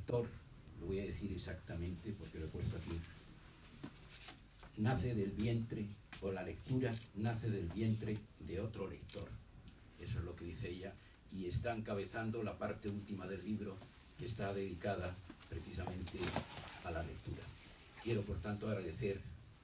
lector, lo voy a decir exactamente porque lo he puesto aquí, nace del vientre, o la lectura nace del vientre de otro lector. Eso es lo que dice ella, y está encabezando la parte última del libro, que está dedicada precisamente a la lectura. Quiero, por tanto, agradecer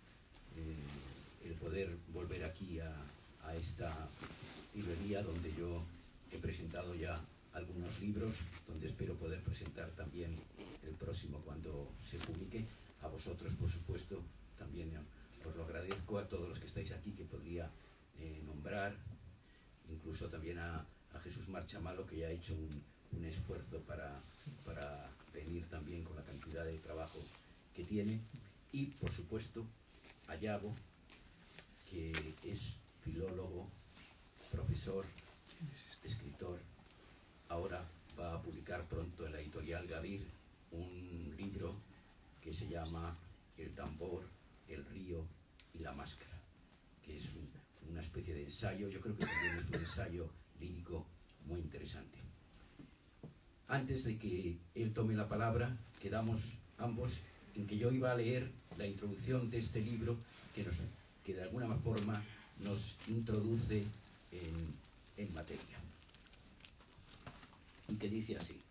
el poder volver aquí a esta librería donde yo he presentado ya algunos libros, donde espero poder presentar también el próximo cuando se publique. A vosotros, por supuesto, también os lo agradezco, a todos los que estáis aquí, que podría nombrar, incluso también a Jesús Marchamalo, que ya ha hecho un esfuerzo para venir también con la cantidad de trabajo que tiene, y por supuesto a Yago, que es filólogo, profesor, escritor. Ahora va a publicar pronto en la editorial Gadir un libro que se llama El tambor, el río y la máscara, que es una especie de ensayo. Yo creo que también es un ensayo lírico muy interesante. Antes de que él tome la palabra, quedamos ambos en que yo iba a leer la introducción de este libro que de alguna forma nos introduce en materia, y que dice así: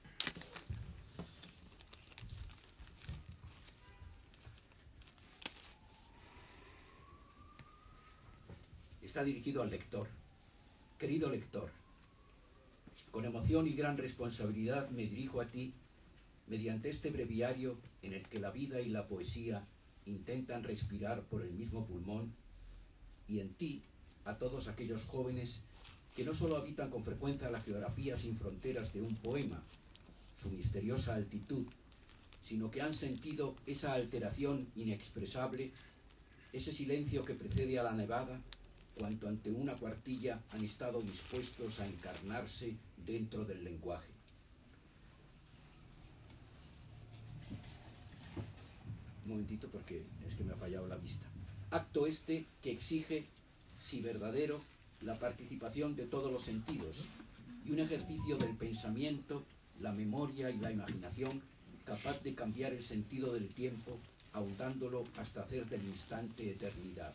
está dirigido al lector. Querido lector, con emoción y gran responsabilidad me dirijo a ti mediante este breviario en el que la vida y la poesía intentan respirar por el mismo pulmón, y en ti a todos aquellos jóvenes que no solo habitan con frecuencia la geografía sin fronteras de un poema, su misteriosa altitud, sino que han sentido esa alteración inexpresable, ese silencio que precede a la nevada, cuanto ante una cuartilla han estado dispuestos a encarnarse dentro del lenguaje. Un momentito, porque es que me ha fallado la vista. Acto este que exige, si verdadero, la participación de todos los sentidos y un ejercicio del pensamiento, la memoria y la imaginación capaz de cambiar el sentido del tiempo, ahondándolo hasta hacer del instante eternidad.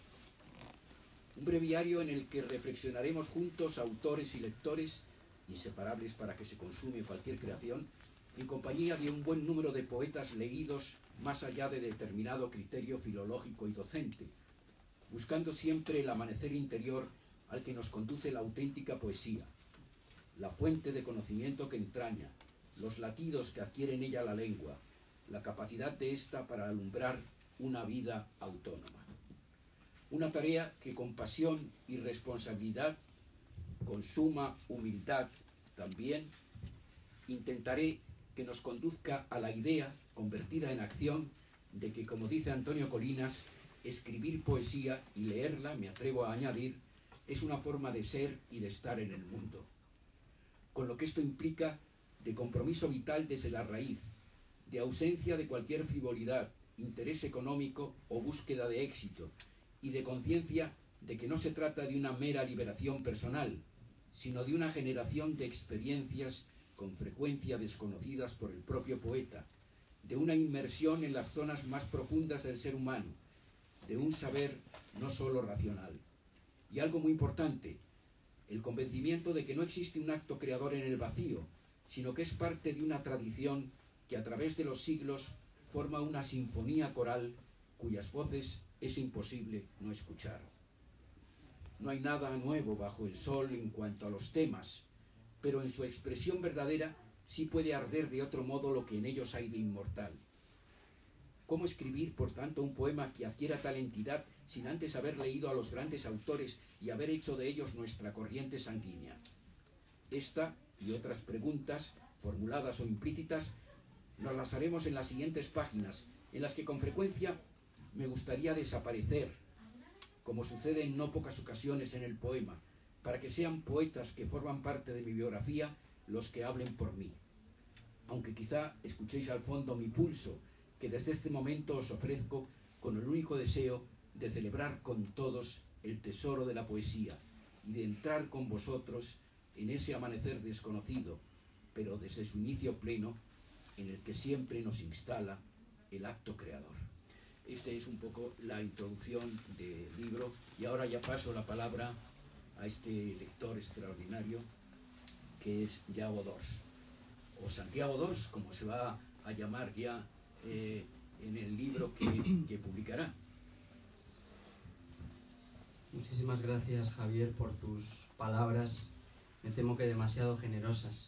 Un breviario en el que reflexionaremos juntos, autores y lectores, inseparables para que se consume cualquier creación, en compañía de un buen número de poetas leídos más allá de determinado criterio filológico y docente, buscando siempre el amanecer interior al que nos conduce la auténtica poesía, la fuente de conocimiento que entraña, los latidos que adquiere en ella la lengua, la capacidad de ésta para alumbrar una vida autónoma. Una tarea que con pasión y responsabilidad, con suma humildad también, intentaré que nos conduzca a la idea, convertida en acción, de que, como dice Antonio Colinas, escribir poesía y leerla, me atrevo a añadir, es una forma de ser y de estar en el mundo. Con lo que esto implica de compromiso vital desde la raíz, de ausencia de cualquier frivolidad, interés económico o búsqueda de éxito, y de conciencia de que no se trata de una mera liberación personal, sino de una generación de experiencias con frecuencia desconocidas por el propio poeta, de una inmersión en las zonas más profundas del ser humano, de un saber no solo racional. Y algo muy importante, el convencimiento de que no existe un acto creador en el vacío, sino que es parte de una tradición que a través de los siglos forma una sinfonía coral cuyas voces es imposible no escuchar. No hay nada nuevo bajo el sol en cuanto a los temas, pero en su expresión verdadera sí puede arder de otro modo lo que en ellos hay de inmortal. ¿Cómo escribir, por tanto, un poema que adquiera tal entidad sin antes haber leído a los grandes autores y haber hecho de ellos nuestra corriente sanguínea? Esta y otras preguntas, formuladas o implícitas, nos las haremos en las siguientes páginas, en las que con frecuencia me gustaría desaparecer, como sucede en no pocas ocasiones en el poema, para que sean poetas que forman parte de mi biografía los que hablen por mí. Aunque quizá escuchéis al fondo mi pulso, que desde este momento os ofrezco con el único deseo de celebrar con todos el tesoro de la poesía y de entrar con vosotros en ese amanecer desconocido, pero desde su inicio pleno, en el que siempre nos instala el acto creador. Esta es un poco la introducción del libro, y ahora ya paso la palabra a este lector extraordinario que es Yago Dors, o Santiago Dors, como se va a llamar ya en el libro que publicará. Muchísimas gracias, Javier, por tus palabras, me temo que demasiado generosas.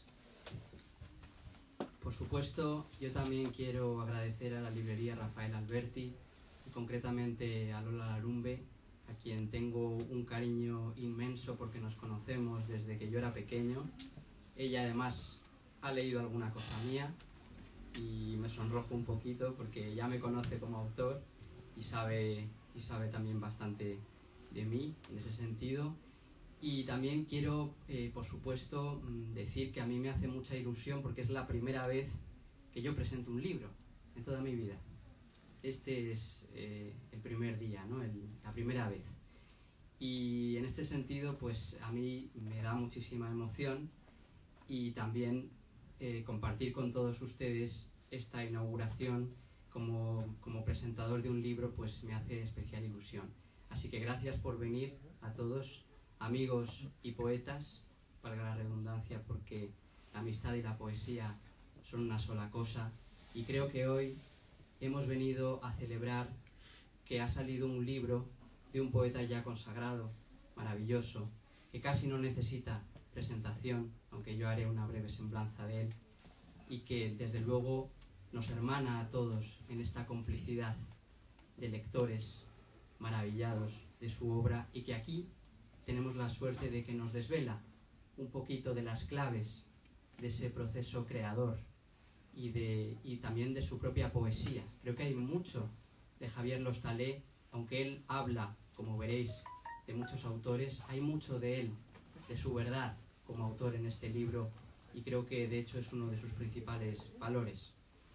Por supuesto, yo también quiero agradecer a la librería Rafael Alberti, y concretamente a Lola Larumbe, a quien tengo un cariño inmenso porque nos conocemos desde que yo era pequeño. Ella además ha leído alguna cosa mía y me sonrojo un poquito porque ya me conoce como autor y sabe también bastante de mí en ese sentido. Y también quiero, por supuesto, decir que a mí me hace mucha ilusión porque es la primera vez que yo presento un libro en toda mi vida. Este es el primer día, ¿no? La primera vez. Y en este sentido, pues a mí me da muchísima emoción, y también compartir con todos ustedes esta inauguración como presentador de un libro, pues me hace especial ilusión. Así que gracias por venir a todos, amigos y poetas, valga la redundancia, porque la amistad y la poesía son una sola cosa, y creo que hoy hemos venido a celebrar que ha salido un libro de un poeta ya consagrado, maravilloso, que casi no necesita presentación, aunque yo haré una breve semblanza de él, y que desde luego nos hermana a todos en esta complicidad de lectores maravillados de su obra, y que aquí tenemos la suerte de que nos desvela un poquito de las claves de ese proceso creador y también de su propia poesía. Creo que hay mucho de Javier Lostalé, aunque él habla, como veréis, de muchos autores, hay mucho de él, de su verdad como autor en este libro, y creo que de hecho es uno de sus principales valores.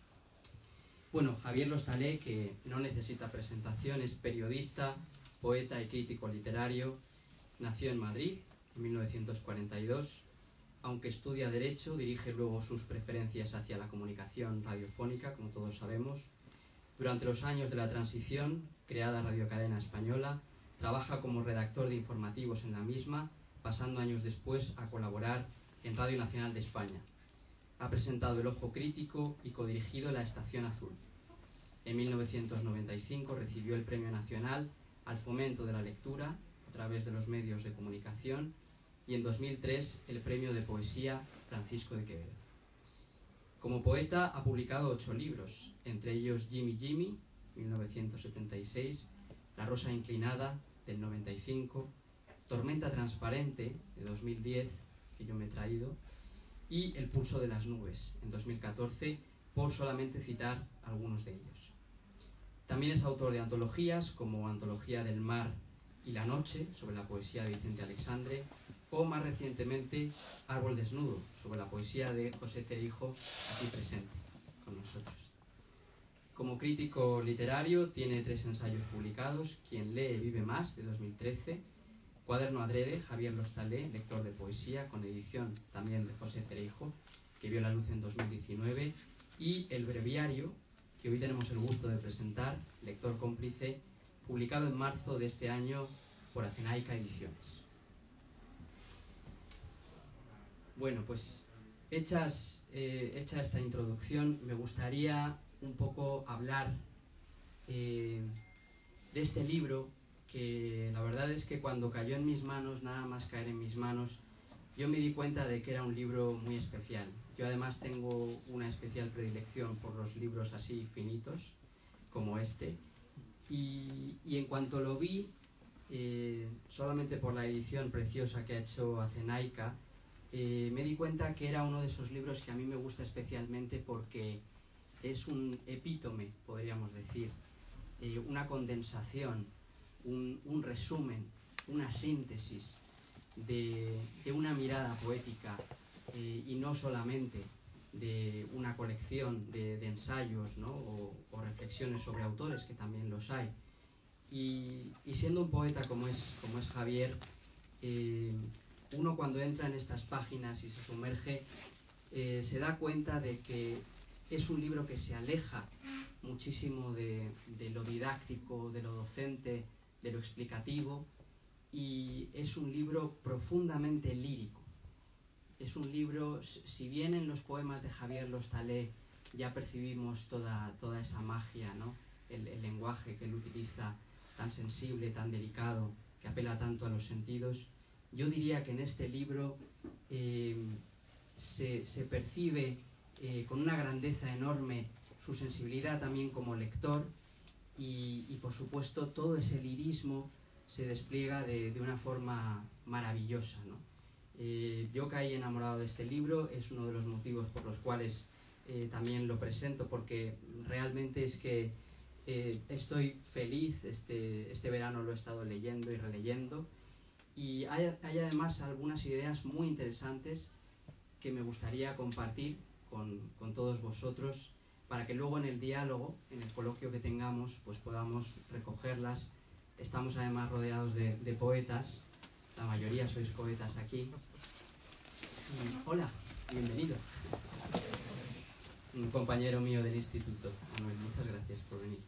Bueno, Javier Lostalé, que no necesita presentación, es periodista, poeta y crítico literario. Nació en Madrid en 1942. Aunque estudia Derecho, dirige luego sus preferencias hacia la comunicación radiofónica, como todos sabemos. Durante los años de la transición, creada Radio Cadena Española, trabaja como redactor de informativos en la misma, pasando años después a colaborar en Radio Nacional de España. Ha presentado El Ojo Crítico y codirigido La Estación Azul. En 1995 recibió el Premio Nacional al Fomento de la Lectura a través de los medios de comunicación, y en 2003 el Premio de Poesía Francisco de Quevedo. Como poeta ha publicado 8 libros, entre ellos Jimmy Jimmy, 1976, La Rosa Inclinada, del 95, Tormenta Transparente, de 2010, que yo me he traído, y El Pulso de las Nubes, en 2014, por solamente citar algunos de ellos. También es autor de antologías como Antología del Mar y la Noche, sobre la poesía de Vicente Alexandre, o más recientemente Árbol Desnudo, sobre la poesía de José Cerijo, aquí presente con nosotros. Como crítico literario tiene 3 ensayos publicados: Quien lee vive más, de 2013, Cuaderno Adrede, Javier Lostalé, lector de poesía, con edición también de José Cerijo, que vio la luz en 2019, y El Breviario, que hoy tenemos el gusto de presentar, lector cómplice, publicado en marzo de este año por Acenaica Ediciones. Bueno, pues hecha esta introducción, me gustaría un poco hablar de este libro, que la verdad es que cuando cayó en mis manos, nada más caer en mis manos, yo me di cuenta de que era un libro muy especial. Yo además tengo una especial predilección por los libros así finitos, como este, y en cuanto lo vi, solamente por la edición preciosa que ha hecho Acenaica, me di cuenta que era uno de esos libros que a mí me gusta especialmente porque es un epítome, podríamos decir, una condensación, un resumen, una síntesis de una mirada poética, y no solamente de una colección de ensayos, ¿no? o reflexiones sobre autores, que también los hay. Y siendo un poeta como es Javier, uno cuando entra en estas páginas y se sumerge, se da cuenta de que es un libro que se aleja muchísimo de lo didáctico, de lo docente, de lo explicativo, y es un libro profundamente lírico. Es un libro, si bien en los poemas de Javier Lostalé ya percibimos toda esa magia, ¿no? El lenguaje que él utiliza, tan sensible, tan delicado, que apela tanto a los sentidos, yo diría que en este libro se percibe con una grandeza enorme su sensibilidad también como lector, y por supuesto todo ese lirismo se despliega de una forma maravillosa, ¿no? Yo caí enamorado de este libro, es uno de los motivos por los cuales también lo presento, porque realmente es que estoy feliz, este verano lo he estado leyendo y releyendo, y hay además algunas ideas muy interesantes que me gustaría compartir con todos vosotros, para que luego en el diálogo, en el coloquio que tengamos, pues podamos recogerlas. Estamos además rodeados de poetas, la mayoría sois poetas aquí. Hola, bienvenido. Un compañero mío del instituto, Manuel, muchas gracias por venir.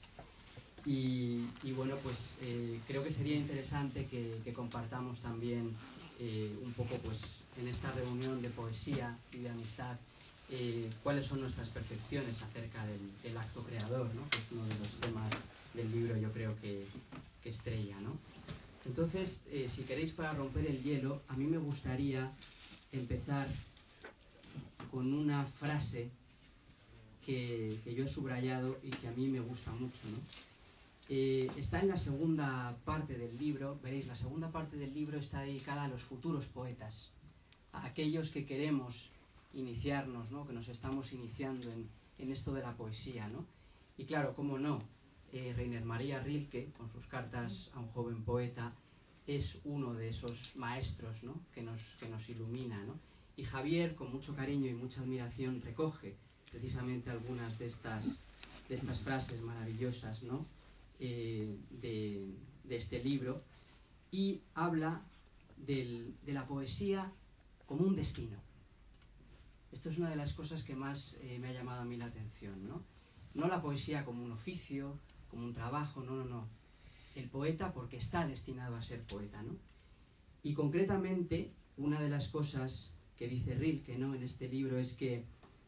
Y bueno, pues creo que sería interesante que compartamos también un poco, pues en esta reunión de poesía y de amistad, cuáles son nuestras percepciones acerca del acto creador, ¿no? Que es uno de los temas del libro, yo creo que estrella, ¿no? Entonces, si queréis, para romper el hielo, a mí me gustaría empezar con una frase que yo he subrayado y que a mí me gusta mucho, ¿no? Está en la segunda parte del libro. Veréis, la segunda parte del libro está dedicada a los futuros poetas, a aquellos que queremos iniciarnos, ¿no? Que nos estamos iniciando en esto de la poesía, ¿no? Y claro, cómo no, Rainer Maria Rilke, con sus cartas a un joven poeta, es uno de esos maestros, ¿no? que nos ilumina, ¿no? Y Javier, con mucho cariño y mucha admiración, recoge precisamente algunas de estas frases maravillosas, ¿no? de este libro, y habla de la poesía como un destino. Esto es una de las cosas que más me ha llamado a mí la atención, ¿no? No la poesía como un oficio, como un trabajo, no. El poeta porque está destinado a ser poeta, ¿no? Y concretamente, una de las cosas que dice Rilke, ¿no? En este libro es que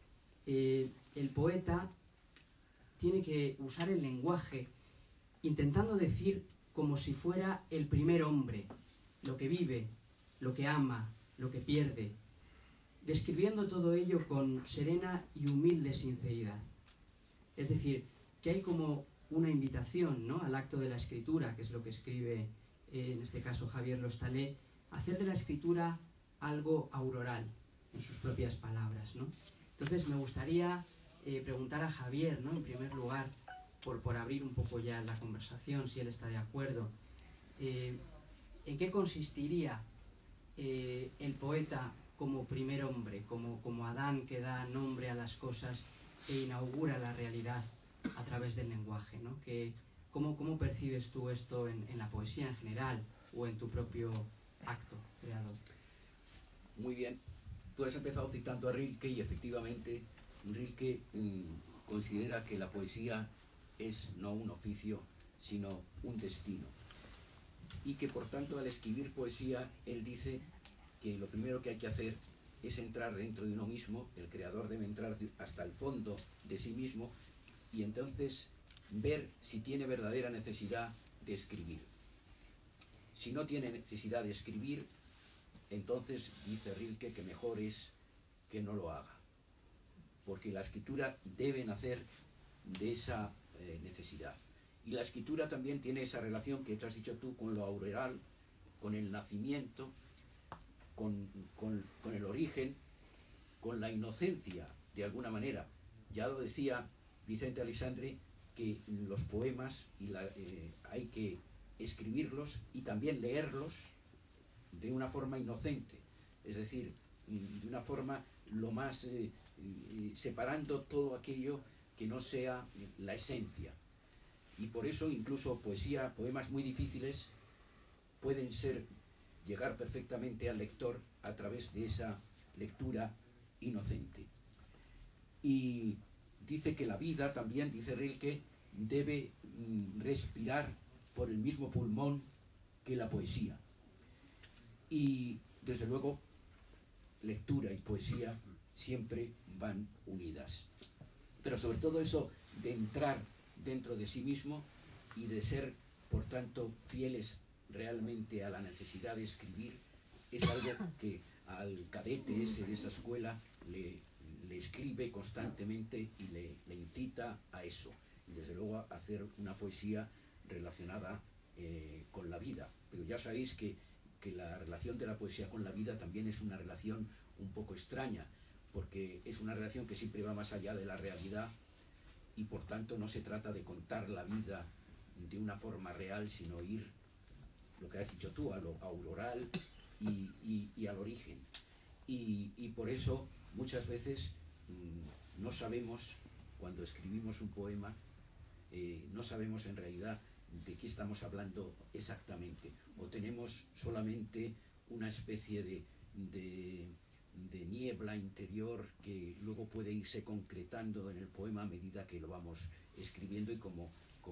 el poeta tiene que usar el lenguaje intentando decir como si fuera el primer hombre, lo que vive, lo que ama, lo que pierde, describiendo todo ello con serena y humilde sinceridad. Es decir, que hay como una invitación, ¿no? Al acto de la escritura, que es lo que escribe en este caso Javier Lostalé, hacer de la escritura algo auroral, en sus propias palabras, ¿no? Entonces me gustaría preguntar a Javier, ¿no? En primer lugar, por abrir un poco ya la conversación, si él está de acuerdo, ¿en qué consistiría el poeta como primer hombre, como Adán que da nombre a las cosas e inaugura la realidad a través del lenguaje, ¿no? ¿Cómo percibes tú esto en la poesía en general o en tu propio acto creador? Muy bien. Tú has empezado citando a Rilke, y efectivamente Rilke considera que la poesía es no un oficio, sino un destino. Y que por tanto, al escribir poesía, él dice que lo primero que hay que hacer es entrar dentro de uno mismo. El creador debe entrar hasta el fondo de sí mismo y entonces ver si tiene verdadera necesidad de escribir. Si no tiene necesidad de escribir, entonces dice Rilke que mejor es que no lo haga, porque la escritura debe nacer de esa necesidad. Y la escritura también tiene esa relación que te has dicho tú con lo auroral, con el nacimiento, con el origen, con la inocencia, de alguna manera. Ya lo decía Vicente Aleixandre, que los poemas hay que escribirlos y también leerlos de una forma inocente, es decir, de una forma lo más separando todo aquello que no sea la esencia. Y por eso incluso poemas muy difíciles pueden llegar perfectamente al lector a través de esa lectura inocente. Y dice que la vida también, dice Rilke, debe respirar por el mismo pulmón que la poesía. Y desde luego, lectura y poesía siempre van unidas. Pero sobre todo eso de entrar dentro de sí mismo y de ser, por tanto, fieles realmente a la necesidad de escribir, es algo que al cadete ese de esa escuela le escribe constantemente y le incita a eso. Y desde luego a hacer una poesía relacionada con la vida. Pero ya sabéis que la relación de la poesía con la vida también es una relación un poco extraña, porque es una relación que siempre va más allá de la realidad y por tanto no se trata de contar la vida de una forma real, sino ir, lo que has dicho tú, a lo auroral y al origen. Y por eso muchas veces no sabemos, cuando escribimos un poema, no sabemos en realidad de qué estamos hablando exactamente, o tenemos solamente una especie de niebla interior que luego puede irse concretando en el poema a medida que lo vamos escribiendo, y como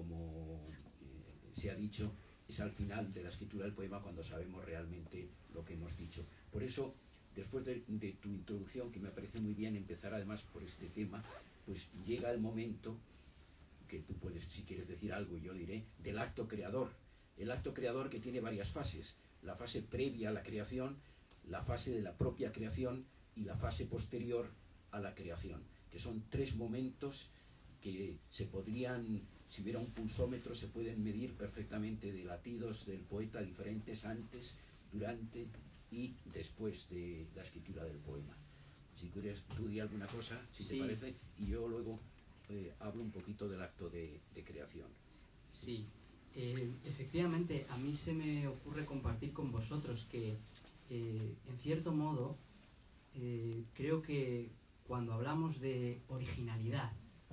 se ha dicho, es al final de la escritura del poema cuando sabemos realmente lo que hemos dicho. Por eso, después de tu introducción, que me parece muy bien empezar además por este tema, pues llega el momento que tú puedes, si quieres decir algo, yo diré, del acto creador. El acto creador, que tiene varias fases: la fase previa a la creación, la fase de la propia creación y la fase posterior a la creación, que son tres momentos que se podrían, si hubiera un pulsómetro, se pueden medir perfectamente, de latidos del poeta diferentes antes, durante y después de la escritura del poema. Si quieres, tú di alguna cosa, si te parece, y yo luego hablo un poquito del acto de creación. Sí, efectivamente, a mí se me ocurre compartir con vosotros que, en cierto modo, creo que cuando hablamos de originalidad,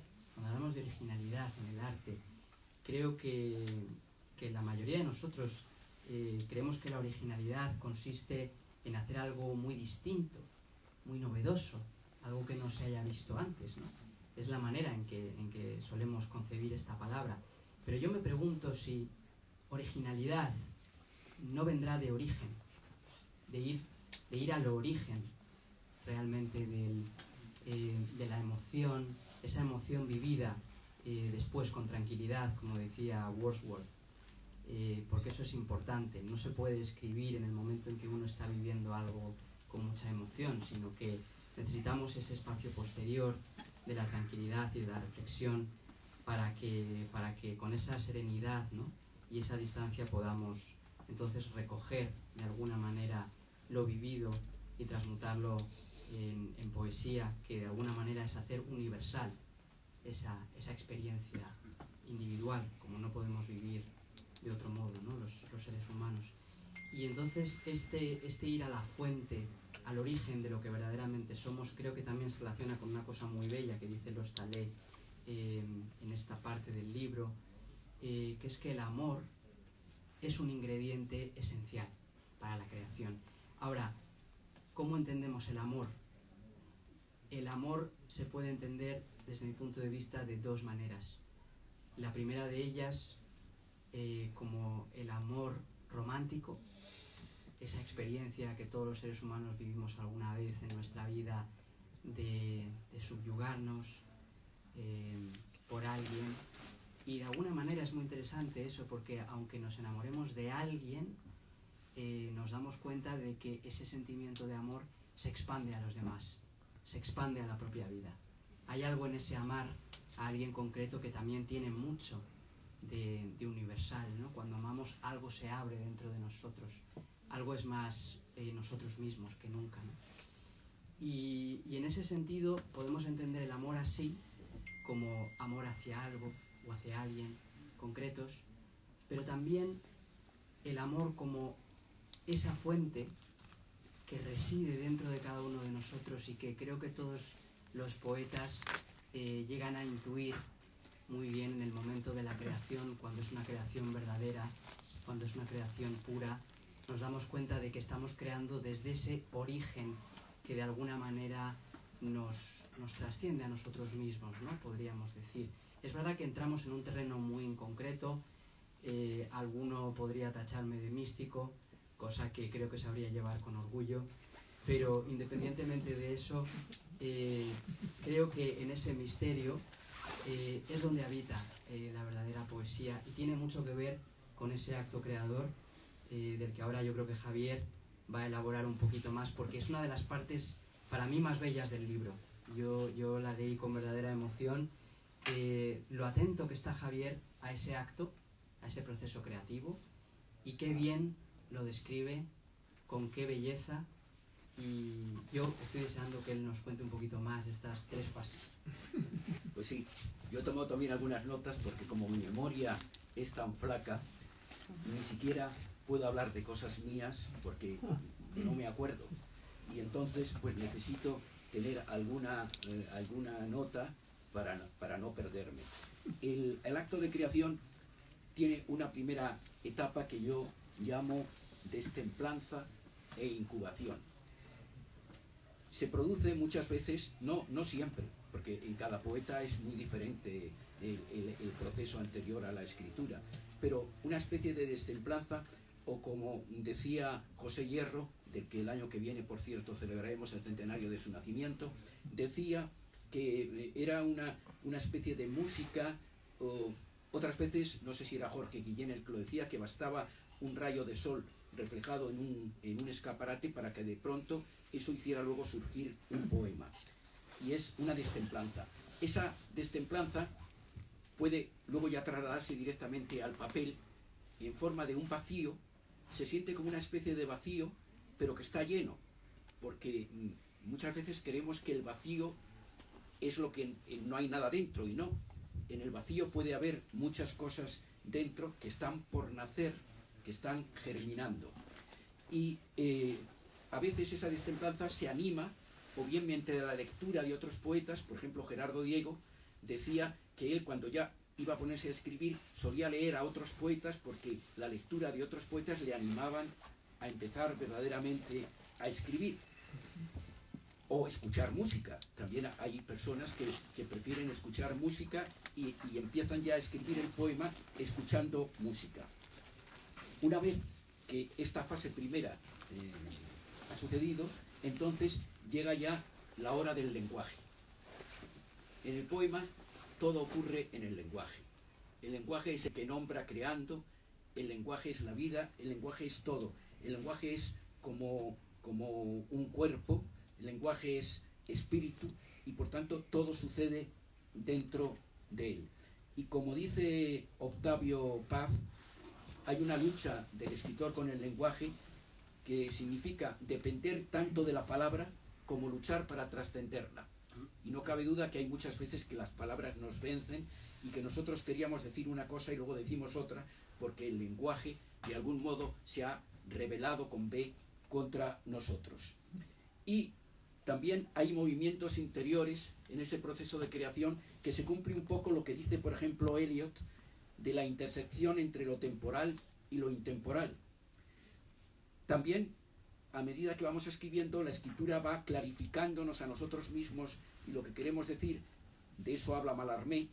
en el arte, creo que la mayoría de nosotros creemos que la originalidad consiste en hacer algo muy distinto, muy novedoso, algo que no se haya visto antes, ¿no? Es la manera en que solemos concebir esta palabra. Pero yo me pregunto si originalidad no vendrá de origen, de ir al origen realmente de la emoción, esa emoción vivida después con tranquilidad, como decía Wordsworth, porque eso es importante. No se puede escribir en el momento en que uno está viviendo algo con mucha emoción, sino que necesitamos ese espacio posterior de la tranquilidad y de la reflexión para que con esa serenidad, ¿no?, y esa distancia podamos entonces recoger de alguna manera lo vivido y transmutarlo en poesía, que de alguna manera es hacer universal esa experiencia individual, como no podemos vivir de otro modo, ¿no?, los seres humanos. Y entonces este ir a la fuente, al origen de lo que verdaderamente somos, creo que también se relaciona con una cosa muy bella que dice Lostalé en esta parte del libro, que es que el amor es un ingrediente esencial para la creación. Ahora, ¿cómo entendemos el amor? El amor se puede entender, desde mi punto de vista, de dos maneras. La primera de ellas, como el amor romántico, esa experiencia que todos los seres humanos vivimos alguna vez en nuestra vida de subyugarnos por alguien. Y de alguna manera es muy interesante eso, porque aunque nos enamoremos de alguien, nos damos cuenta de que ese sentimiento de amor se expande a los demás, se expande a la propia vida. Hay algo en ese amar a alguien concreto que también tiene mucho de universal, ¿no? Cuando amamos, algo se abre dentro de nosotros, algo es más nosotros mismos que nunca, ¿no? Y en ese sentido podemos entender el amor así, como amor hacia algo o hacia alguien concretos, pero también el amor como esa fuente que reside dentro de cada uno de nosotros y que creo que todos los poetas llegan a intuir muy bien en el momento de la creación, cuando es una creación verdadera, cuando es una creación pura. Nos damos cuenta de que estamos creando desde ese origen que de alguna manera nos nos trasciende a nosotros mismos, ¿no? Podríamos decir. Es verdad que entramos en un terreno muy concreto, alguno podría tacharme de místico, cosa que creo que sabría llevar con orgullo, pero independientemente de eso, creo que en ese misterio es donde habita la verdadera poesía y tiene mucho que ver con ese acto creador del que ahora yo creo que Javier va a elaborar un poquito más, porque es una de las partes para mí más bellas del libro. Yo la leí con verdadera emoción, lo atento que está Javier a ese acto, a ese proceso creativo, y qué bien lo describe, con qué belleza, y yo estoy deseando que él nos cuente un poquito más de estas 3 fases. Pues sí, yo he tomado también algunas notas porque como mi memoria es tan flaca, ni siquiera puedo hablar de cosas mías porque no me acuerdo. Y entonces pues necesito tener alguna nota para no perderme. El acto de creación tiene una primera etapa que yo llamo destemplanza e incubación. Se produce muchas veces, no siempre, porque en cada poeta es muy diferente el proceso anterior a la escritura, pero una especie de destemplanza, o como decía José Hierro, del que el año que viene, por cierto, celebraremos el centenario de su nacimiento, decía que era una especie de música, o otras veces, no sé si era Jorge Guillén el que lo decía, que bastaba un rayo de sol reflejado en un escaparate para que de pronto eso hiciera luego surgir un poema. Y es una destemplanza. Esa destemplanza puede luego ya trasladarse directamente al papel en forma de un vacío. Se siente como una especie de vacío, pero que está lleno, porque muchas veces creemos que el vacío es lo que no hay nada dentro, y no. En el vacío puede haber muchas cosas dentro que están por nacer, que están germinando. Y a veces esa destemplanza se anima, o bien mediante la lectura de otros poetas. Por ejemplo, Gerardo Diego decía que él, cuando ya iba a ponerse a escribir, solía leer a otros poetas porque la lectura de otros poetas le animaban a empezar verdaderamente a escribir. O escuchar música. También hay personas que prefieren escuchar música y empiezan ya a escribir el poema escuchando música. Una vez que esta fase primera ha sucedido, entonces llega ya la hora del lenguaje. En el poema todo ocurre en el lenguaje. El lenguaje es el que nombra creando, el lenguaje es la vida, el lenguaje es todo. El lenguaje es como un cuerpo, el lenguaje es espíritu, y por tanto todo sucede dentro de él. Y como dice Octavio Paz, hay una lucha del escritor con el lenguaje que significa depender tanto de la palabra como luchar para trascenderla. Y no cabe duda que hay muchas veces que las palabras nos vencen y que nosotros queríamos decir una cosa y luego decimos otra, porque el lenguaje de algún modo se ha rebelado con B contra nosotros. Y también hay movimientos interiores en ese proceso de creación que se cumple un poco lo que dice, por ejemplo, Eliot, de la intersección entre lo temporal y lo intemporal. También, a medida que vamos escribiendo, la escritura va clarificándonos a nosotros mismos y lo que queremos decir. De eso habla Mallarmé.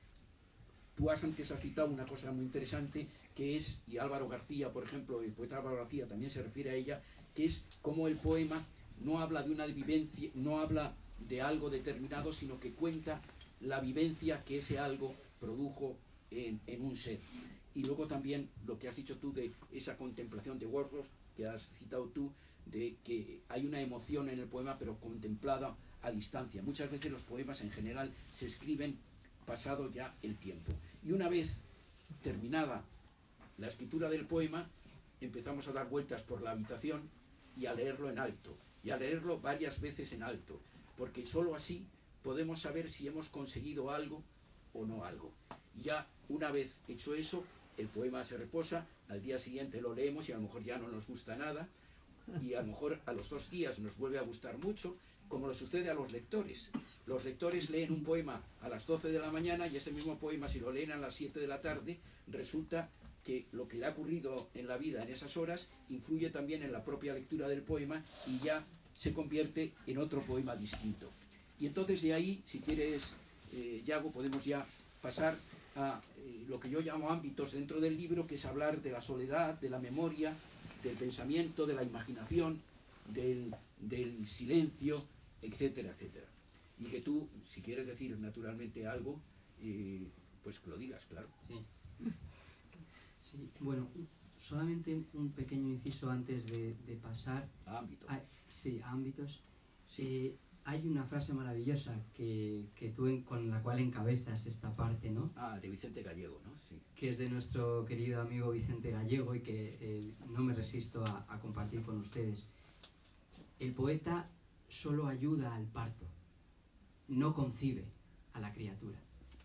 Tú antes has citado una cosa muy interesante, que es, y Álvaro García, por ejemplo, el poeta Álvaro García también se refiere a ella, que es cómo el poema no habla de una vivencia, no habla de algo determinado, sino que cuenta la vivencia que ese algo produjo en un ser. Y luego también lo que has dicho tú de esa contemplación de Wordsworth, que has citado tú, de que hay una emoción en el poema pero contemplada a distancia. Muchas veces los poemas en general se escriben pasado ya el tiempo. Y una vez terminada la escritura del poema, empezamos a dar vueltas por la habitación y a leerlo en alto, y a leerlo varias veces en alto, porque sólo así podemos saber si hemos conseguido algo o no algo. Y ya una vez hecho eso, el poema se reposa, al día siguiente lo leemos y a lo mejor ya no nos gusta nada, y a lo mejor a los 2 días nos vuelve a gustar mucho, como le sucede a los lectores. Los lectores leen un poema a las 12 de la mañana y ese mismo poema, si lo leen a las 7 de la tarde, resulta que lo que le ha ocurrido en la vida en esas horas influye también en la propia lectura del poema y ya se convierte en otro poema distinto. Y entonces de ahí, si quieres, Yago, podemos ya pasar a lo que yo llamo ámbitos dentro del libro, que es hablar de la soledad, de la memoria, del pensamiento, de la imaginación, del silencio, etcétera, etcétera. Y que tú, si quieres decir naturalmente algo, pues que lo digas, claro. Sí. Sí, bueno, solamente un pequeño inciso antes de pasar A ámbito. Sí, a ámbitos. Sí. Hay una frase maravillosa que tú con la cual encabezas esta parte, ¿no? Ah, de Vicente Gallego, ¿no? Sí. Que es de nuestro querido amigo Vicente Gallego y que no me resisto a compartir con ustedes. El poeta solo ayuda al parto, no concibe a la criatura.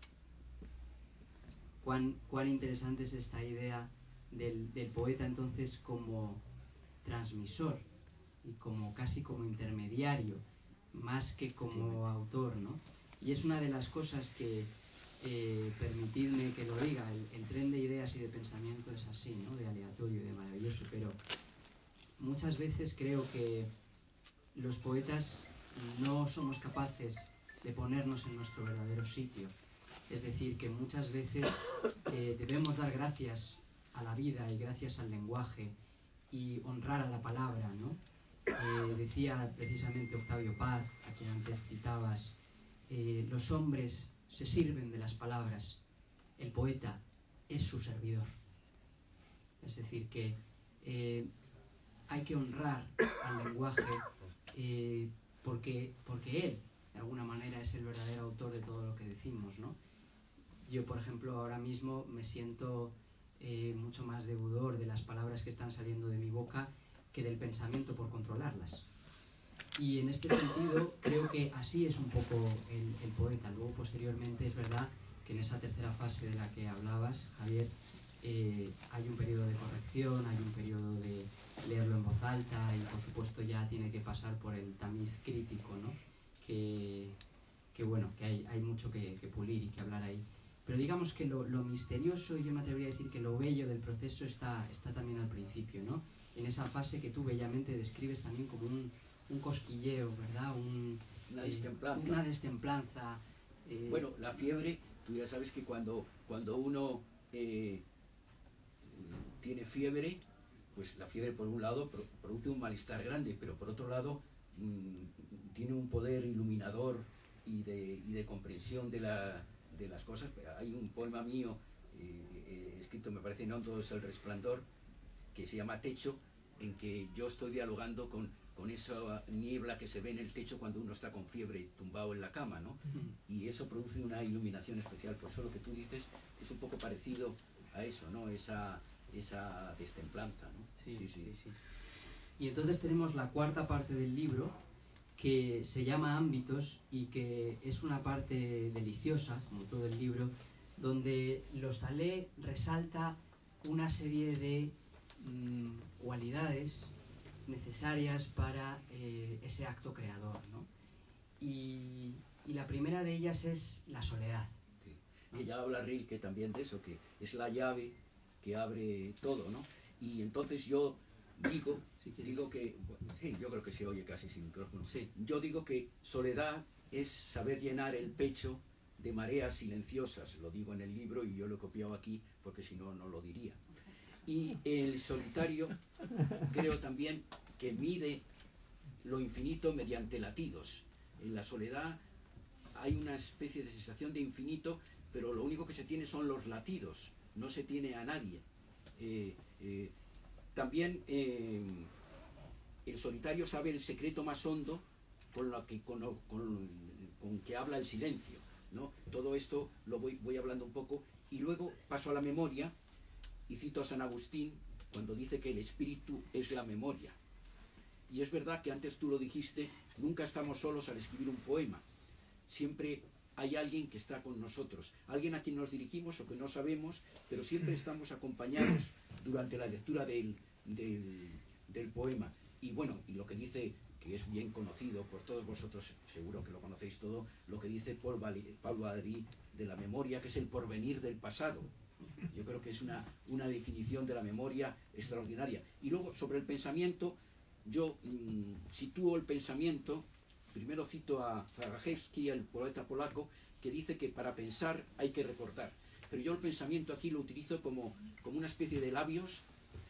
Cuán interesante es esta idea del poeta entonces como transmisor y casi como intermediario, más que como autor, ¿no? Y es una de las cosas que, permitidme que lo diga, el tren de ideas y de pensamiento es así, ¿no? De aleatorio y de maravilloso, pero muchas veces creo que los poetas no somos capaces de ponernos en nuestro verdadero sitio. Es decir, que muchas veces debemos dar gracias a la vida y gracias al lenguaje y honrar a la palabra, ¿no? Decía precisamente Octavio Paz, a quien antes citabas, los hombres se sirven de las palabras, el poeta es su servidor. Es decir, que hay que honrar al lenguaje porque él, de alguna manera, es el verdadero autor de todo lo que decimos, ¿no? Yo, por ejemplo, ahora mismo me siento mucho más deudor de las palabras que están saliendo de mi boca que del pensamiento por controlarlas. Y en este sentido creo que así es un poco el poeta. Luego, posteriormente, es verdad que en esa tercera fase de la que hablabas, Javier, hay un periodo de corrección, hay un periodo de leerlo en voz alta y, por supuesto, ya tiene que pasar por el tamiz crítico, ¿no? Que bueno, que hay mucho que pulir y que hablar ahí. Pero digamos que lo misterioso, y yo me atrevería a decir que lo bello del proceso está también al principio, ¿no? En esa fase que tú bellamente describes también como un cosquilleo, ¿verdad? Una destemplanza. Una destemplanza. Bueno, la fiebre, tú ya sabes que cuando uno tiene fiebre, pues la fiebre por un lado produce un malestar grande, pero por otro lado tiene un poder iluminador y de comprensión de las cosas. Hay un poema mío escrito, me parece, en Hondo es el resplandor, que se llama Techo, en que yo estoy dialogando con esa niebla que se ve en el techo cuando uno está con fiebre tumbado en la cama, ¿no? Y eso produce una iluminación especial. Por eso lo que tú dices es un poco parecido a eso, ¿no? Esa destemplanza, ¿no? Sí. Y entonces tenemos la cuarta parte del libro, que se llama Ámbitos y que es una parte deliciosa, como todo el libro, donde Lossalé resalta una serie de cualidades necesarias para ese acto creador, ¿no? Y la primera de ellas es la soledad. Sí. Y ya habla Rilke también de eso, que es la llave que abre todo, ¿no? Y entonces yo digo que, sí, yo creo que se oye casi sin micrófono. Sí. Yo digo que soledad es saber llenar el pecho de mareas silenciosas, lo digo en el libro y yo lo he copiado aquí porque si no, no lo diría. Y el solitario creo también que mide lo infinito mediante latidos. En la soledad hay una especie de sensación de infinito, pero lo único que se tiene son los latidos, no se tiene a nadie. También el solitario sabe el secreto más hondo con que habla el silencio, ¿no? Todo esto lo voy hablando un poco y luego paso a la memoria y cito a San Agustín cuando dice que el espíritu es la memoria. Y es verdad que antes tú lo dijiste, nunca estamos solos al escribir un poema. Siempre hay alguien que está con nosotros, alguien a quien nos dirigimos o que no sabemos, pero siempre estamos acompañados durante la lectura del poema. Y bueno, y lo que dice, que es bien conocido por todos vosotros, seguro que lo conocéis todo, lo que dice Paul Valéry de la memoria, que es el porvenir del pasado. Yo creo que es una definición de la memoria extraordinaria. Y luego, sobre el pensamiento, yo sitúo el pensamiento primero cito a Zagajewski, el poeta polaco, que dice que para pensar hay que recortar. Pero yo el pensamiento aquí lo utilizo como una especie de labios,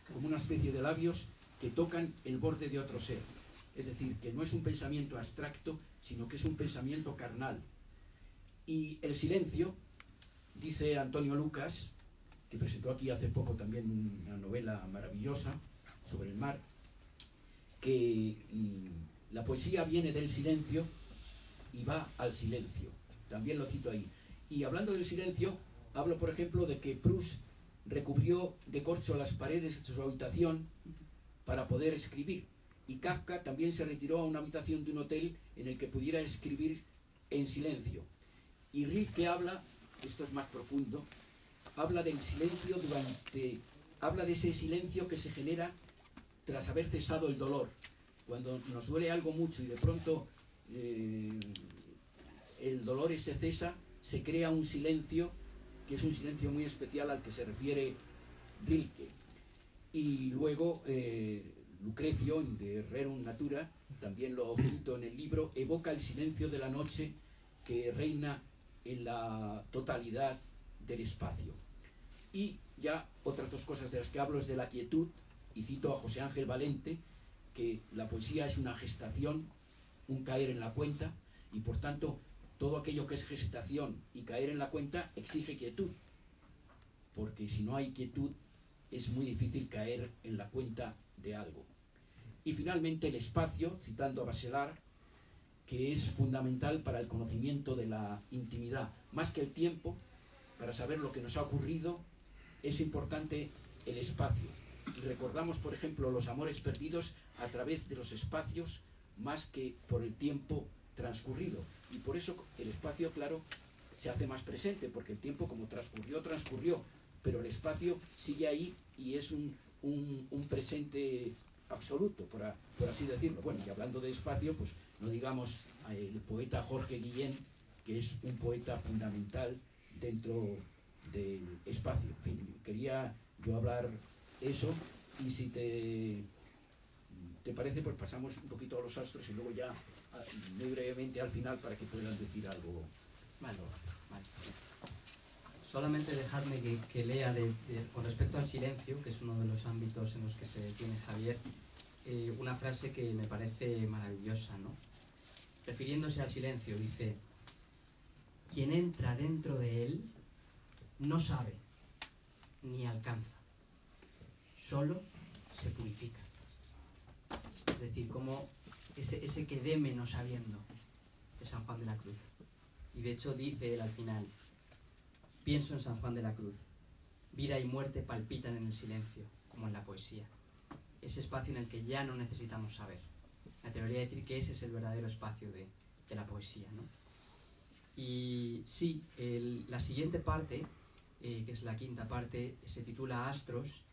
que tocan el borde de otro ser. Es decir, que no es un pensamiento abstracto, sino que es un pensamiento carnal. Y el silencio, dice Antonio Lucas, que presentó aquí hace poco también una novela maravillosa sobre el mar, que la poesía viene del silencio y va al silencio. También lo cito ahí. Y hablando del silencio, hablo, por ejemplo, de que Proust recubrió de corcho las paredes de su habitación para poder escribir. Y Kafka también se retiró a una habitación de un hotel en el que pudiera escribir en silencio. Y Rilke habla, esto es más profundo, habla del silencio habla de ese silencio que se genera tras haber cesado el dolor. Cuando nos duele algo mucho y de pronto el dolor se cesa, se crea un silencio, que es un silencio muy especial al que se refiere Rilke. Y luego Lucrecio, de Rerum Natura, también lo cito en el libro, evoca el silencio de la noche que reina en la totalidad del espacio. Y ya otras dos cosas de las que hablo es de la quietud, y cito a José Ángel Valente, que la poesía es una gestación, un caer en la cuenta, y por tanto todo aquello que es gestación y caer en la cuenta exige quietud, porque si no hay quietud es muy difícil caer en la cuenta de algo. Y finalmente el espacio, citando a Bachelard, que es fundamental para el conocimiento de la intimidad. Más que el tiempo, para saber lo que nos ha ocurrido, es importante el espacio. Y recordamos, por ejemplo, los amores perdidos a través de los espacios, más que por el tiempo transcurrido. Y por eso el espacio, claro, se hace más presente, porque el tiempo, como transcurrió, pero el espacio sigue ahí y es un presente absoluto, por así decirlo. Bueno, y hablando de espacio, pues no digamos el poeta Jorge Guillén, que es un poeta fundamental dentro del espacio. En fin, quería yo hablar eso, y si te parece, pues pasamos un poquito a los astros y luego ya muy brevemente al final para que puedan decir algo. Vale. Solamente dejadme que lea con respecto al silencio, que es uno de los ámbitos en los que se detiene Javier, una frase que me parece maravillosa, ¿no? Refiriéndose al silencio, dice: quien entra dentro de él no sabe ni alcanza, solo se purifica. Es decir, como ese que deme no sabiendo, de San Juan de la Cruz. Y de hecho dice él al final: pienso en San Juan de la Cruz, vida y muerte palpitan en el silencio, como en la poesía. Ese espacio en el que ya no necesitamos saber. Me atrevería a decir que ese es el verdadero espacio de la poesía, ¿no? Y sí, la siguiente parte, que es la quinta parte, se titula Astros,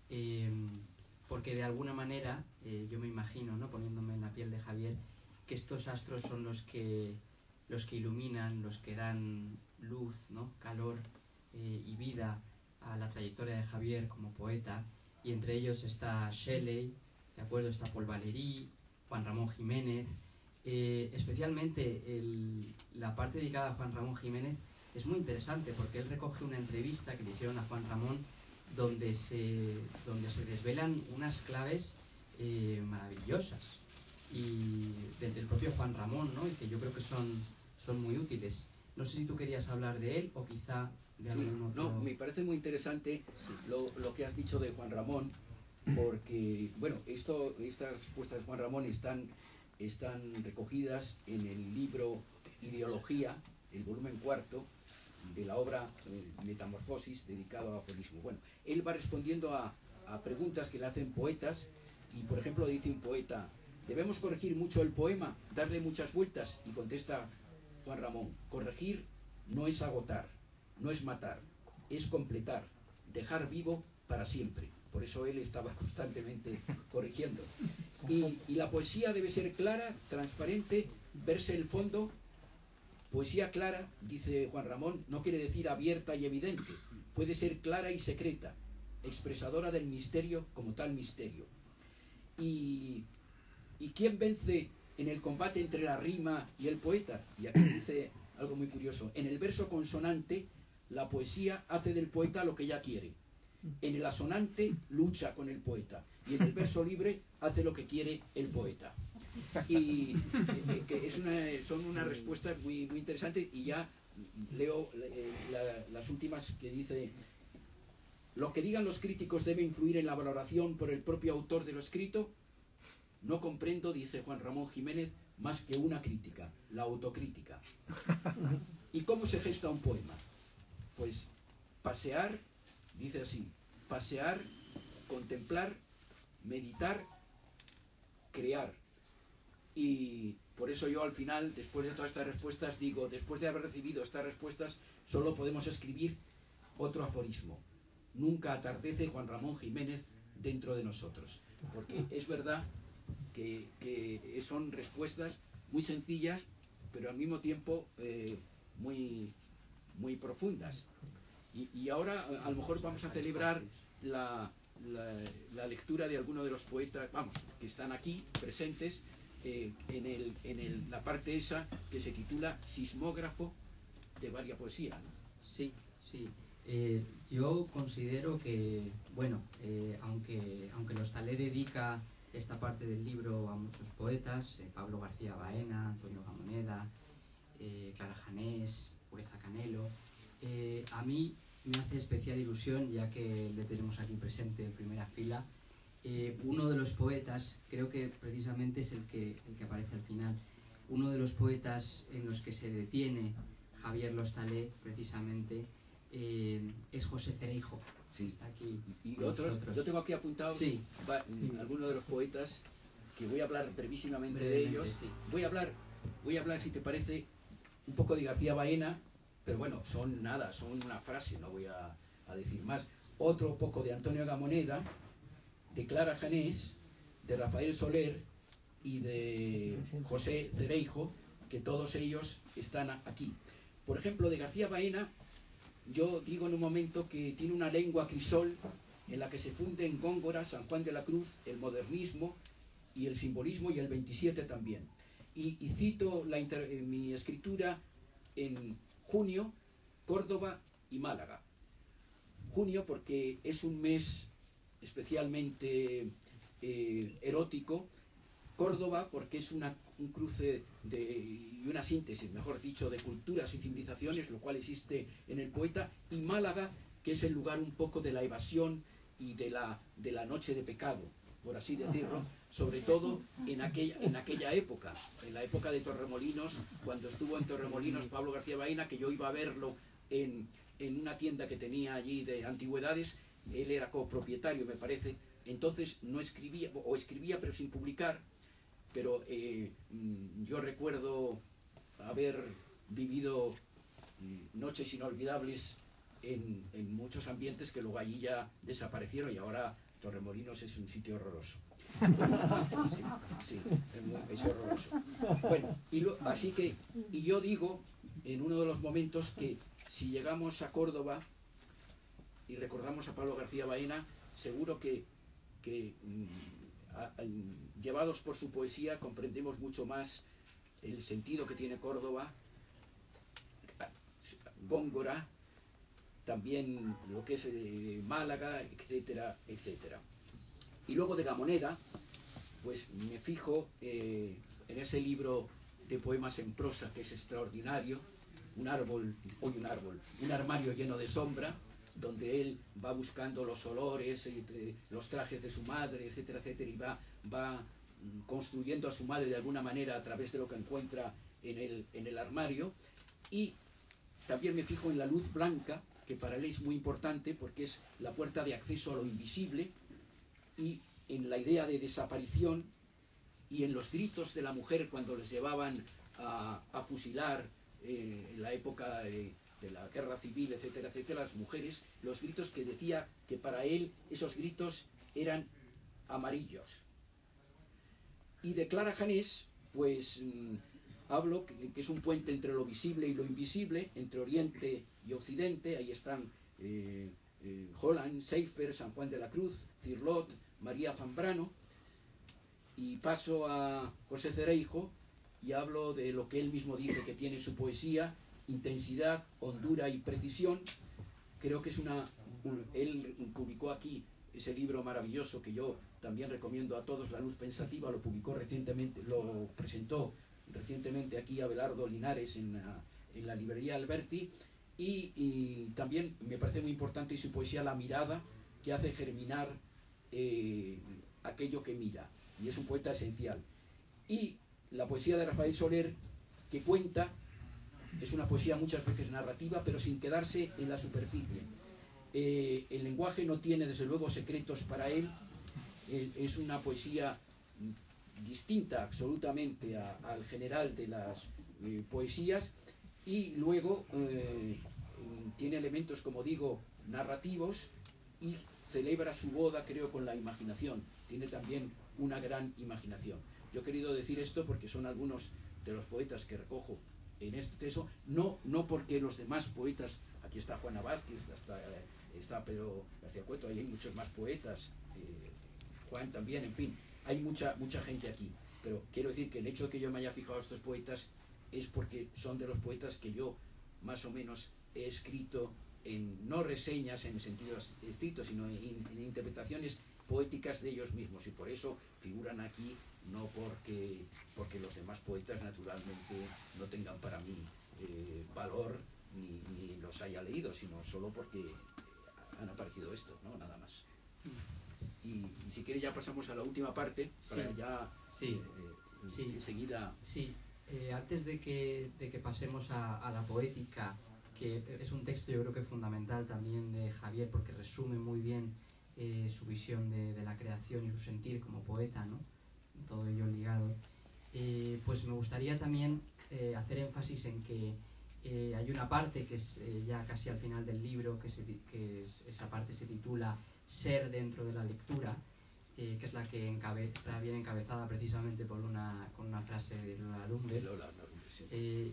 porque de alguna manera, yo me imagino, ¿no?, poniéndome en la piel de Javier, que estos astros son los que iluminan, los que dan luz, ¿no?, calor y vida a la trayectoria de Javier como poeta, y entre ellos está Shelley, ¿de acuerdo?, está Paul Valéry, Juan Ramón Jiménez. Especialmente la parte dedicada a Juan Ramón Jiménez es muy interesante, porque él recoge una entrevista que le hicieron a Juan Ramón donde se desvelan unas claves maravillosas, y del propio Juan Ramón, ¿no?, y que yo creo que son muy útiles. No sé si tú querías hablar de él o quizá de algún otro. No, me parece muy interesante lo que has dicho de Juan Ramón, porque, bueno, estas respuestas de Juan Ramón están recogidas en el libro Ideología, el volumen 4 de la obra Metamorfosis, dedicado a aforismo. Bueno, él va respondiendo a preguntas que le hacen poetas, y por ejemplo dice un poeta: ¿debemos corregir mucho el poema, darle muchas vueltas? Y contesta Juan Ramón: corregir no es agotar, no es matar, es completar, dejar vivo para siempre. Por eso él estaba constantemente corrigiendo. Y la poesía debe ser clara, transparente, verse el fondo. Poesía clara, dice Juan Ramón, no quiere decir abierta y evidente. Puede ser clara y secreta, expresadora del misterio como tal misterio. ¿Y quién vence en el combate entre la rima y el poeta. Y aquí dice algo muy curioso: en el verso consonante, la poesía hace del poeta lo que ella quiere. En el asonante, lucha con el poeta. Y en el verso libre, hace lo que quiere el poeta. Y que son unas respuestas muy, muy interesantes. Y ya leo las últimas, que dice: lo que digan los críticos debe influir en la valoración por el propio autor de lo escrito. No comprendo, dice Juan Ramón Jiménez, más que una crítica, la autocrítica. ¿Y cómo se gesta un poema? Pues pasear, dice así: pasear, contemplar, meditar, crear. Y por eso yo al final, después de todas estas respuestas, digo, después de haber recibido estas respuestas, solo podemos escribir otro aforismo: nunca atardece Juan Ramón Jiménez dentro de nosotros. Porque es verdad que son respuestas muy sencillas, pero al mismo tiempo muy, muy profundas. Y ahora a lo mejor vamos a celebrar la lectura de algunos de los poetas, vamos, que están aquí presentes, en la parte esa que se titula Sismógrafo de Varia Poesía, ¿no? Sí, sí. Yo considero que, bueno, aunque L'Hostaler dedica esta parte del libro a muchos poetas, Pablo García Baena, Antonio Gamoneda, Clara Janés, Pureza Canelo, a mí me hace especial ilusión, ya que le tenemos aquí presente en primera fila, uno de los poetas, creo que precisamente es el que aparece al final, uno de los poetas en los que se detiene Javier L'Hostaler, precisamente, es José Cereijo. Sí. Está aquí Y otros, yo tengo aquí apuntados, sí, algunos de los poetas, que voy a hablar brevísimamente de ellos. Sí. Voy a hablar, si te parece, un poco de García Baena, pero bueno, son una frase, no voy a decir más. Otro poco de Antonio Gamoneda, de Clara Janés, de Rafael Soler y de José Cereijo, que todos ellos están aquí. Por ejemplo, de García Baena, yo digo en un momento que tiene una lengua crisol en la que se funden Góngora, San Juan de la Cruz, el modernismo y el simbolismo, y el 27 también. Y cito mi escritura en junio, Córdoba y Málaga. Junio porque es un mes especialmente erótico. Córdoba porque es un cruce y una síntesis, mejor dicho, de culturas y civilizaciones, lo cual existe en el poeta. Y Málaga, que es el lugar un poco de la evasión y de la noche de pecado, por así decirlo, sobre todo en aquella época, en la época de Torremolinos, cuando estuvo en Torremolinos Pablo García Baena, que yo iba a verlo en una tienda que tenía allí de antigüedades. Él era copropietario, me parece. Entonces no escribía, o escribía pero sin publicar. Pero yo recuerdo haber vivido noches inolvidables en muchos ambientes que luego allí ya desaparecieron, y ahora Torremolinos es un sitio horroroso. Sí, es horroroso. Bueno, y yo digo en uno de los momentos que si llegamos a Córdoba y recordamos a Pablo García Baena, seguro que llevados por su poesía comprendemos mucho más el sentido que tiene Córdoba, Góngora, también lo que es Málaga, etcétera, etcétera. Y luego de Gamoneda, pues me fijo en ese libro de poemas en prosa que es extraordinario, un armario lleno de sombra, donde él va buscando los olores, los trajes de su madre, etcétera, etcétera, y va construyendo a su madre de alguna manera a través de lo que encuentra en el armario. Y también me fijo en la luz blanca, que para él es muy importante porque es la puerta de acceso a lo invisible, y en la idea de desaparición, y en los gritos de la mujer cuando les llevaban a fusilar en la época de la guerra civil, etcétera, etcétera, las mujeres, los gritos que decía que para él esos gritos eran amarillos. Y de Clara Janés, pues hablo que es un puente entre lo visible y lo invisible, entre Oriente y Occidente. Ahí están Holland, Seifer, San Juan de la Cruz, Cirlot, María Zambrano. Y paso a José Cereijo y hablo de lo que él mismo dice que tiene su poesía: intensidad, hondura y precisión. Creo que es él publicó aquí ese libro maravilloso que yo también recomiendo a todos, La luz pensativa. Lo publicó recientemente, lo presentó recientemente aquí Abelardo Linares en la librería Alberti. Y también me parece muy importante su poesía La mirada, que hace germinar aquello que mira, y es un poeta esencial. Y la poesía de Rafael Soler, que cuenta, es una poesía muchas veces narrativa, pero sin quedarse en la superficie. El lenguaje no tiene desde luego secretos para él. Es una poesía distinta absolutamente al general de las poesías, y luego tiene elementos, como digo, narrativos, y celebra su boda, creo, con la imaginación. Tiene también una gran imaginación. Yo he querido decir esto porque son algunos de los poetas que recojo en este texto, no porque los demás poetas, aquí está Juana Vázquez, está Pedro García Cueto, hay muchos más poetas, Juan también, en fin, hay mucha gente aquí, pero quiero decir que el hecho de que yo me haya fijado a estos poetas es porque son de los poetas que yo más o menos he escrito no reseñas en el sentido estricto, sino en interpretaciones poéticas de ellos mismos, y por eso figuran aquí, no porque los demás poetas naturalmente no tengan para mí valor ni los haya leído, sino solo porque han aparecido estos, ¿no? Nada más. Y si quiere ya pasamos a la última parte, para ya enseguida... Sí, antes de que pasemos a la poética, que es un texto yo creo que fundamental también de Javier, porque resume muy bien su visión de la creación y su sentir como poeta, ¿no? Todo ello ligado. Pues me gustaría también hacer énfasis en que hay una parte que es ya casi al final del libro, esa parte se titula Ser dentro de la lectura, que es la que está bien encabezada precisamente con una frase de Lola Arumbe. Sí.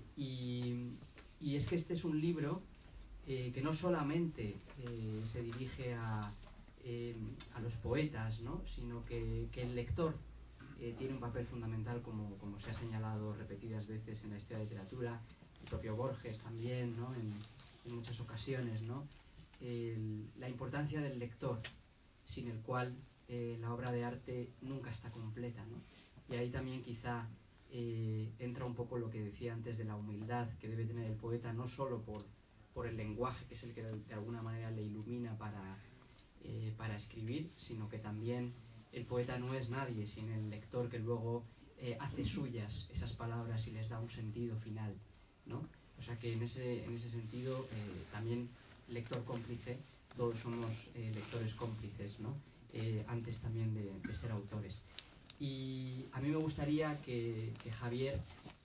Y es que este es un libro que no solamente se dirige a los poetas, ¿no? Sino que el lector tiene un papel fundamental, como se ha señalado repetidas veces en la historia de la literatura, el propio Borges también, ¿no? en muchas ocasiones, ¿no? La importancia del lector, sin el cual la obra de arte nunca está completa, ¿no? Y ahí también quizá entra un poco lo que decía antes de la humildad que debe tener el poeta, no solo por el lenguaje, que es el que de alguna manera le ilumina para escribir, sino que también el poeta no es nadie sin el lector, que luego hace suyas esas palabras y les da un sentido final, ¿no? O sea que en ese sentido también lector cómplice, todos somos lectores cómplices, ¿no? Antes también de ser autores. Y a mí me gustaría que Javier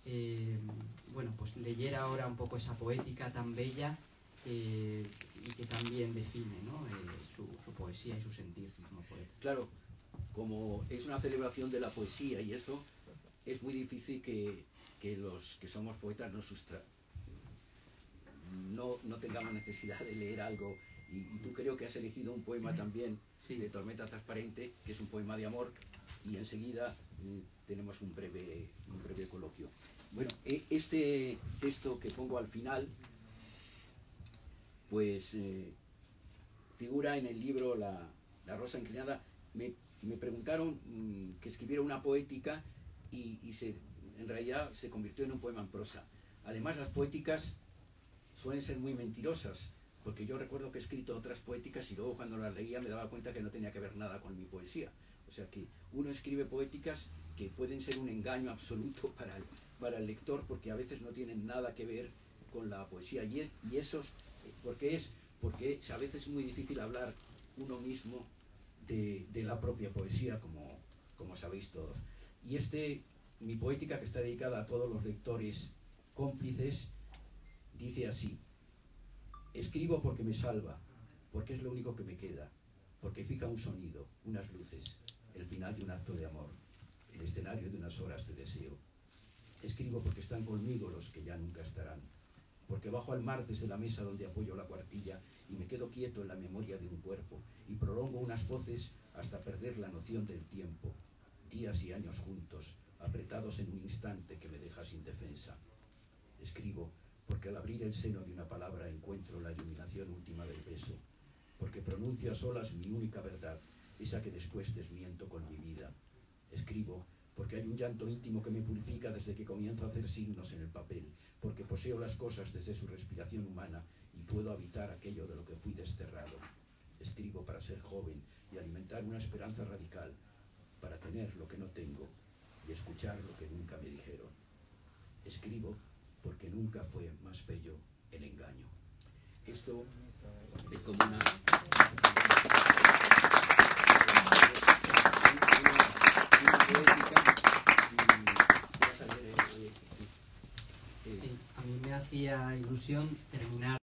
pues leyera ahora un poco esa poética tan bella y que también define, ¿no? su poesía y su sentir como poeta. Claro, como es una celebración de la poesía y eso, es muy difícil que los que somos poetas no tengamos necesidad de leer algo. Y tú creo que has elegido un poema también, sí, de Tormenta Transparente, que es un poema de amor, y enseguida tenemos un breve coloquio. Bueno, este texto que pongo al final, pues figura en el libro La Rosa Inclinada. Me preguntaron que escribiera una poética y en realidad se convirtió en un poema en prosa. Además, las poéticas suelen ser muy mentirosas, porque yo recuerdo que he escrito otras poéticas y luego cuando las leía me daba cuenta que no tenía que ver nada con mi poesía. O sea que uno escribe poéticas que pueden ser un engaño absoluto para el lector, porque a veces no tienen nada que ver con la poesía. Y eso, porque a veces es muy difícil hablar uno mismo de la propia poesía, como sabéis todos. Y mi poética, que está dedicada a todos los lectores cómplices, dice así: escribo porque me salva, porque es lo único que me queda, porque fija un sonido, unas luces, el final de un acto de amor, el escenario de unas horas de deseo. Escribo porque están conmigo los que ya nunca estarán, porque bajo al mar desde la mesa donde apoyo la cuartilla y me quedo quieto en la memoria de un cuerpo y prolongo unas voces hasta perder la noción del tiempo. días y años juntos, apretados en un instante que me deja sin defensa. Escribo porque al abrir el seno de una palabra encuentro la iluminación última del beso, porque pronuncio a solas mi única verdad, esa que después desmiento con mi vida. Escribo porque hay un llanto íntimo que me purifica desde que comienzo a hacer signos en el papel, porque poseo las cosas desde su respiración humana y puedo habitar aquello de lo que fui desterrado. Escribo para ser joven y alimentar una esperanza radical, para tener lo que no tengo y escuchar lo que nunca me dijeron. Escribo porque nunca fue más bello el engaño. Esto es como una poética. Sí, a mí me hacía ilusión terminar